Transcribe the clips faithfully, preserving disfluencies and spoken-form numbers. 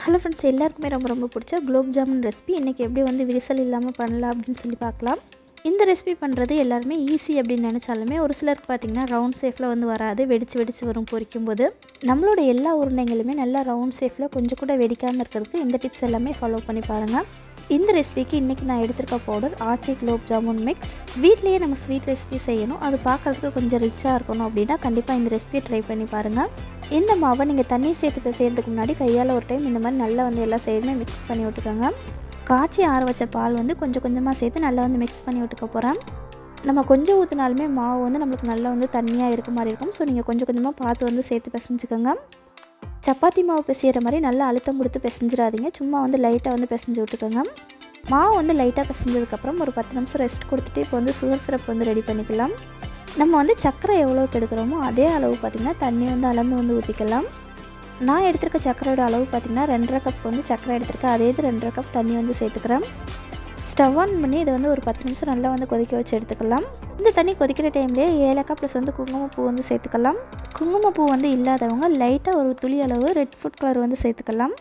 Hello friends, எல்லாருக்குமே ரொம்ப ரொம்ப பிடிச்ச குலோப் ஜாமுன் ரெசிபி இன்றைக்கி எப்படி வந்து விரிசல் இல்லாமல் பண்ணலாம் அப்படின்னு சொல்லி பார்க்கலாம். இந்த ரெசிபி பண்ணுறது எல்லாருமே ஈஸி அப்படின்னு நினச்சாலுமே ஒரு சிலருக்கு பார்த்திங்கன்னா ரவுண்ட் ஷேப்பில் வந்து வராது, வெடிச்சு வெடிச்சு வரும். பொரிக்கும் போது நம்மளோட எல்லா உருண்டைகளுமே நல்லா ரவுண்ட் ஷேப்பில் கொஞ்சம் கூட வெடிக்காமல் இருக்கிறதுக்கு இந்த டிப்ஸ் எல்லாமே ஃபாலோ பண்ணி பாருங்கள். இந்த ரெசிபிக்கு இன்றைக்கி நான் எடுத்துருக்க பவுடர் ஆச்சி குலோப் ஜாமுன் மிக்ஸ். வீட்லேயே நம்ம ஸ்வீட் ரெசிபி செய்யணும், அது பார்க்குறதுக்கு கொஞ்சம் ரிச்சாக இருக்கணும் அப்படின்னா கண்டிப்பாக இந்த ரெசிபியை ட்ரை பண்ணி பாருங்கள். இந்த மாவை நீங்கள் தண்ணி சேர்த்து செய்கிறதுக்கு முன்னாடி கையால் ஒரு டைம் இந்த மாதிரி நல்லா வந்து எல்லா சைடுமே மிக்ஸ் பண்ணி விட்டுக்கோங்க. காய்ச்சி ஆற வச்ச பால் வந்து கொஞ்சம் கொஞ்சமாக சேர்த்து நல்லா வந்து மிக்ஸ் பண்ணி விட்டுக்க போகிறேன். நம்ம கொஞ்சம் ஊற்றினாலுமே மாவு வந்து நம்மளுக்கு நல்லா வந்து தண்ணியாக இருக்க மாதிரி இருக்கும். ஸோ நீங்கள் கொஞ்சம் கொஞ்சமாக பார்த்து வந்து சேர்த்து பிசைஞ்சுக்கோங்க. சப்பாத்தி மாவு பிசைகிற மாதிரி நல்லா அழுத்தம் கொடுத்து பிசைஞ்சிடாதீங்க, சும்மா வந்து லைட்டாக வந்து பிசைஞ்சு விட்டுக்கோங்க. மாவு வந்து லைட்டாக பிசைஞ்சதுக்கப்புறம் ஒரு பத்து நிமிஷம் ரெஸ்ட் கொடுத்துட்டு இப்போ வந்து சுகர் சிரப் வந்து ரெடி பண்ணிக்கலாம். நம்ம வந்து சர்க்கரை எவ்வளோக்கு எடுக்கிறோமோ அதே அளவு பார்த்திங்கன்னா தண்ணி வந்து அளந்து வந்து ஊற்றிக்கலாம். நான் எடுத்துருக்க சர்க்கரையோட அளவு பார்த்திங்கன்னா ரெண்டரை கப் வந்து சர்க்கரை எடுத்துருக்கேன், அதே இது ரெண்டரை கப் தண்ணி வந்து சேர்த்துக்கிறேன். ஸ்டவ் ஆன் பண்ணி இதை வந்து ஒரு பத்து நிமிஷம் நல்லா வந்து கொதிக்க வச்சு எடுத்துக்கலாம். இந்த தண்ணி கொதிக்கிற டைம்லேயே ஏலக்காய் ப்ளஸ் வந்து குங்குமப்பூ வந்து சேர்த்துக்கலாம். குங்குமப்பூ வந்து இல்லாதவங்க லைட்டாக ஒரு துளி அளவு ரெட் ஃபுட் கலர் வந்து சேர்த்துக்கலாம்.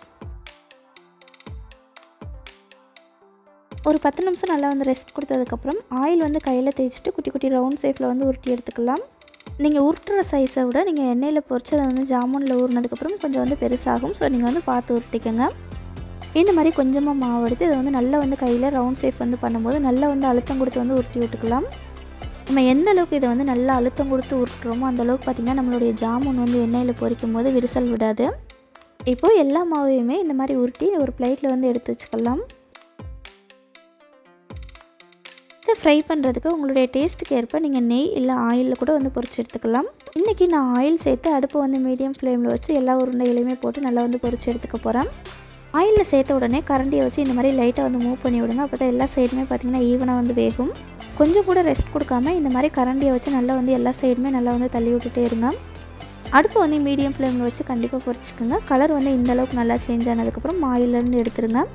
ஒரு பத்து நிமிஷம் நல்லா வந்து ரெஸ்ட் கொடுத்ததுக்கப்புறம் ஆயில் வந்து கையில் தேய்ச்சிட்டு குட்டி குட்டி ரவுண்ட் ஷேப்பில் வந்து உருட்டி எடுத்துக்கலாம். நீங்கள் உருட்டுற சைஸை விட நீங்கள் எண்ணெயில் பொரிச்சு அதை வந்து ஜாமுனில் ஊறினதுக்கப்புறம் கொஞ்சம் வந்து பெருசாகும். ஸோ நீங்கள் வந்து பார்த்து உருட்டிக்கங்க. இந்த மாதிரி கொஞ்சமாக மாவு எடுத்து இதை வந்து நல்லா வந்து கையில் ரவுண்ட் ஷேப் வந்து பண்ணும்போது நல்லா வந்து அழுத்தம் கொடுத்து வந்து உருட்டி விட்டுக்கலாம். நம்ம எந்த அளவுக்கு இதை வந்து நல்லா அழுத்தம் கொடுத்து உருட்டுறோமோ அந்தளவுக்கு பார்த்திங்கன்னா நம்மளுடைய ஜாமுன் வந்து எண்ணெயில் பொரிக்கும் போது விரிசல் விடாது. இப்போது எல்லா மாவையுமே இந்த மாதிரி உருட்டி ஒரு பிளேட்டில் வந்து எடுத்து வச்சுக்கலாம். இதை ஃப்ரை பண்ணுறதுக்கு உங்களுடைய டேஸ்ட்டுக்கு ஏற்ப நீங்கள் நெய் இல்லை ஆயிலில் கூட வந்து பொரிச்சு எடுத்துக்கலாம். இன்றைக்கி நான் ஆயில் சேர்த்து அடுப்பை வந்து மீடியம் ஃப்ளேமில் வச்சு எல்லா உருண்டைகளையுமே போட்டு நல்லா வந்து பொரிச்சு எடுத்துக்க போகிறேன். ஆயிலில் சேர்த்த உடனே கரண்டியை வச்சு இந்த மாதிரி லைட்டாக வந்து மூவ் பண்ணி விடுங்க. அப்போ தான் எல்லா சைடுமே பார்த்திங்கன்னா ஈவனாக வந்து வேகும். கொஞ்சம் கூட ரெஸ்ட் கொடுக்காம இந்த மாதிரி கரண்டியை வச்சு நல்லா வந்து எல்லா சைடுமே நல்லா வந்து தள்ளி விட்டுட்டே இருங்க. அடுப்பு வந்து மீடியம் ஃப்ளேமில் வச்சு கண்டிப்பாக பொரிச்சுக்கோங்க. கலர் வந்து இந்த அளவுக்கு நல்லா சேஞ்ச் ஆனதுக்கப்புறம் ஆயிலேருந்து எடுத்துருங்க.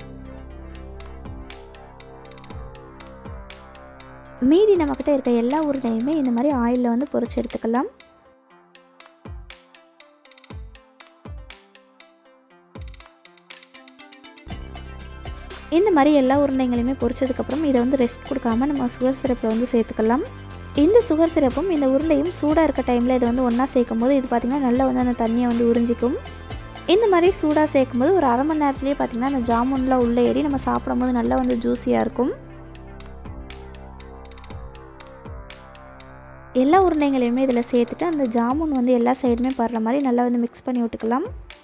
மீதி நம்மக்கிட்ட இருக்க எல்லா உருண்டையுமே இந்த மாதிரி ஆயிலில் வந்து பொரிச்சு எடுத்துக்கலாம். இந்த மாதிரி எல்லா உருண்டைங்களையுமே பொரிச்சதுக்கப்புறம் இதை வந்து ரெஸ்ட் கொடுக்காமல் நம்ம சுகர் சிரப்பில் வந்து சேர்த்துக்கலாம். இந்த சுகர் சிரப்பும் இந்த உருண்டையும் சூடாக இருக்க டைமில் இதை வந்து ஒன்றா சேர்க்கும் போது இது பார்த்திங்கன்னா நல்லா வந்து அந்த தண்ணியை வந்து உறிஞ்சிக்கும். இந்த மாதிரி சூடாக சேர்க்கும் போது ஒரு அரை மணி நேரத்துலேயே பார்த்திங்கன்னா அந்த ஜாமுன்லாம் உள்ளே ஏறி நம்ம சாப்பிடும் போது நல்லா வந்து ஜூஸியாக இருக்கும். எல்லா உருண்டைங்களையுமே இதில் சேர்த்துட்டு அந்த ஜாமுன் வந்து எல்லா சைடுமே படுற மாதிரி நல்லா வந்து மிக்ஸ் பண்ணி விட்டுக்கலாம்.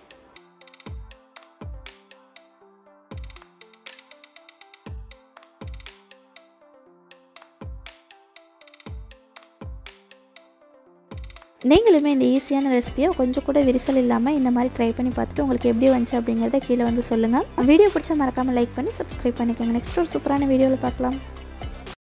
நீங்களுமே இந்த ஈஸியான ரெசிபியை கொஞ்சம் கூட விரிசல் இல்லாமல் இந்த மாதிரி ட்ரை பண்ணி பார்த்துட்டு உங்களுக்கு எப்படி வந்துச்சு அப்படிங்கிறத கீழே வந்து சொல்லுங்கள். வீடியோ பிடிச்சா மறக்காமல் லைக் பண்ணி சப்ஸ்கிரைப் பண்ணிக்கோங்க. நெக்ஸ்ட் ஒரு சூப்பரான வீடியோவில் பார்க்கலாம்.